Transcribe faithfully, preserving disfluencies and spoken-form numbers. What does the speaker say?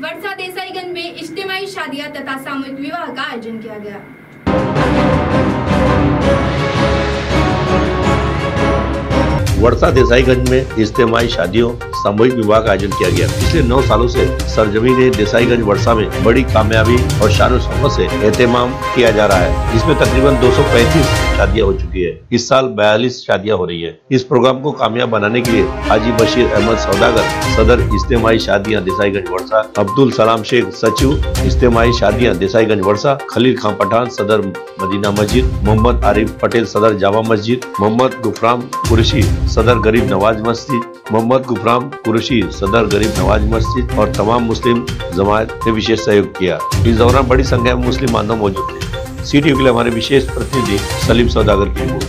वर्षा देसाईगंज में इज्तिमाई शादियां तथा सामूहिक विवाह का आयोजन किया गया। वर्षा देसाईगंज में इज्तिमाई शादियों सामूहिक विवाह का आयोजन किया गया। पिछले नौ सालों से सरजमीन देसाईगंज वर्षा में बड़ी कामयाबी और शान शौकत से एहतमाम किया जा रहा है, जिसमें तकरीबन दो सौ पैंतीस शादियां हो चुकी है। इस साल बयालीस शादियां हो रही है। इस प्रोग्राम को कामयाब बनाने के लिए हाजी बशीर अहमद सौदागर सदर इज्तिमाई शादियां देसाईगंज वर्षा, अब्दुल सलाम शेख सचिव इज्तिमाई शादियां देसाईगंज वर्षा, खलील खां पठान सदर मदीना मस्जिद, मोहम्मद आरिफ पटेल सदर जामा मस्जिद, मोहम्मद गुफराम कुरैशी सदर गरीब नवाज मस्जिद, मोहम्मद गुफराम कुरैशी सदर गरीब नवाज मस्जिद और तमाम मुस्लिम जमात ने विशेष सहयोग किया। इस दौरान बड़ी संख्या में मुस्लिम बांधव मौजूद थे। सी टीवी के लिए हमारे विशेष प्रतिनिधि सलीम सौदागर की रिपोर्ट।